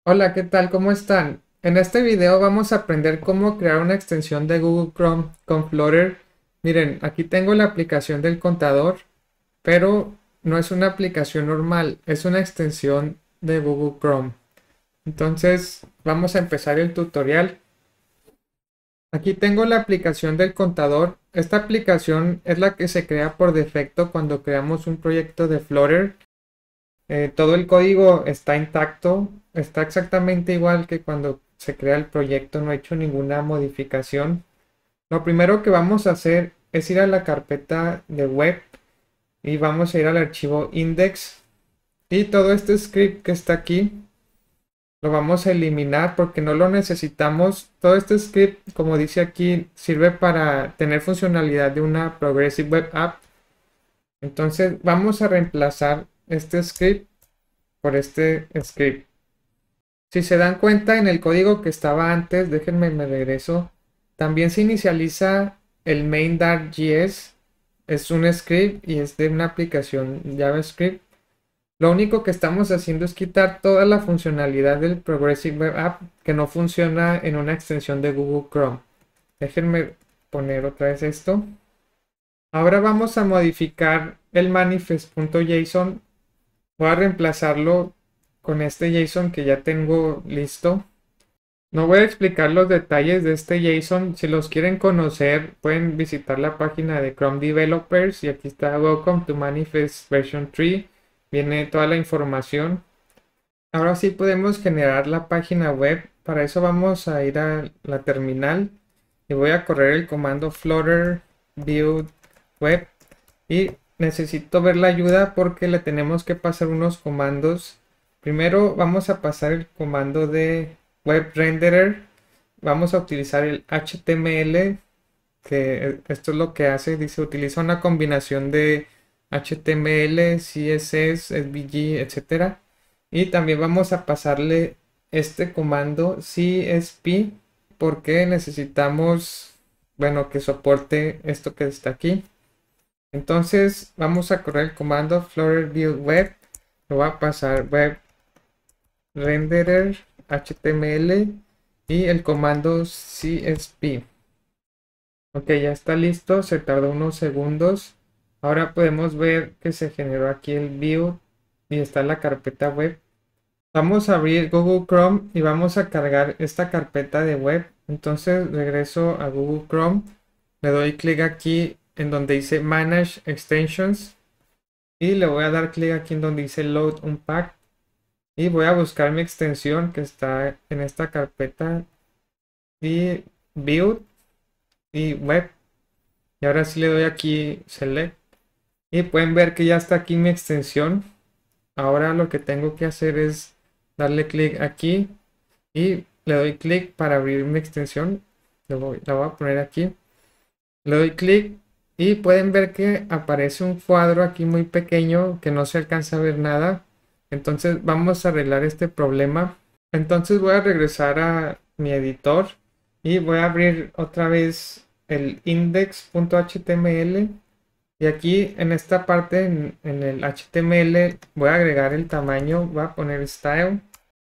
Hola, ¿qué tal? ¿Cómo están? En este video vamos a aprender cómo crear una extensión de Google Chrome con Flutter. Miren, aquí tengo la aplicación del contador, pero no es una aplicación normal, es una extensión de Google Chrome. Entonces, vamos a empezar el tutorial. Aquí tengo la aplicación del contador. Esta aplicación es la que se crea por defecto cuando creamos un proyecto de Flutter. Todo el código está intacto, está exactamente igual que cuando se crea el proyecto, no he hecho ninguna modificación. Lo primero que vamos a hacer es ir a la carpeta de web y vamos a ir al archivo index y todo este script que está aquí lo vamos a eliminar porque no lo necesitamos. Todo este script, como dice aquí, sirve para tener funcionalidad de una Progressive Web App. Entonces vamos a reemplazar este script por este script. Si se dan cuenta en el código que estaba antes, déjenme me regreso. También se inicializa el main.js. Es un script y es de una aplicación JavaScript. Lo único que estamos haciendo es quitar toda la funcionalidad del Progressive Web App que no funciona en una extensión de Google Chrome. Déjenme poner otra vez esto. Ahora vamos a modificar el manifest.json. Voy a reemplazarlo con este JSON que ya tengo listo. No voy a explicar los detalles de este JSON. Si los quieren conocer, pueden visitar la página de Chrome Developers y aquí está Welcome to Manifest version 3. Viene toda la información. Ahora sí podemos generar la página web. Para eso vamos a ir a la terminal y voy a correr el comando flutter build web y necesito ver la ayuda porque le tenemos que pasar unos comandos. Primero vamos a pasar el comando de web renderer. Vamos a utilizar el HTML, que esto es lo que hace. Dice utiliza una combinación de HTML, CSS, SVG, etcétera. Y también vamos a pasarle este comando CSP porque necesitamos, bueno, que soporte esto que está aquí. Entonces vamos a correr el comando flutter build web. Lo va a pasar web renderer HTML y el comando CSP. Ok, ya está listo. Se tardó unos segundos. Ahora podemos ver que se generó aquí el build y está la carpeta web. Vamos a abrir Google Chrome y vamos a cargar esta carpeta de web. Entonces regreso a Google Chrome. Le doy clic aquí en donde dice Manage Extensions y le voy a dar clic aquí en donde dice Load Unpack y voy a buscar mi extensión que está en esta carpeta y Build y Web y ahora sí le doy aquí Select y pueden ver que ya está aquí mi extensión. Ahora lo que tengo que hacer es darle clic aquí y le doy clic para abrir mi extensión. La voy a poner aquí. Le doy clic y pueden ver que aparece un cuadro aquí muy pequeño que no se alcanza a ver nada. Entonces vamos a arreglar este problema. Entonces voy a regresar a mi editor y voy a abrir otra vez el index.html y aquí en esta parte en el HTML voy a agregar el tamaño, voy a poner style.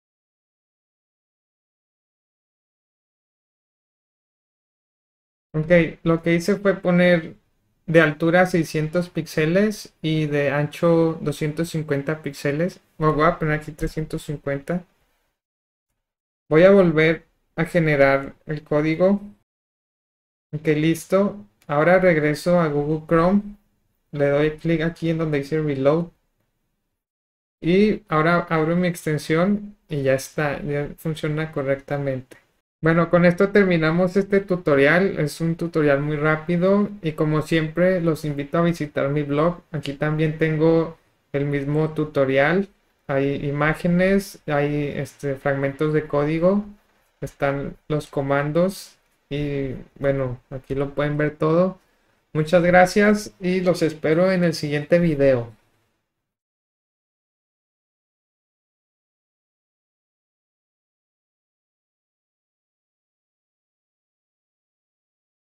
Ok, lo que hice fue poner de altura 600 píxeles y de ancho 250 píxeles. Voy a poner aquí 350. Voy a volver a generar el código. Ok, listo. Ahora regreso a Google Chrome. Le doy clic aquí en donde dice Reload. Y ahora abro mi extensión y ya está, ya funciona correctamente. Bueno, con esto terminamos este tutorial. Es un tutorial muy rápido y como siempre los invito a visitar mi blog. Aquí también tengo el mismo tutorial. Hay imágenes, hay fragmentos de código, están los comandos y bueno, aquí lo pueden ver todo. Muchas gracias y los espero en el siguiente video.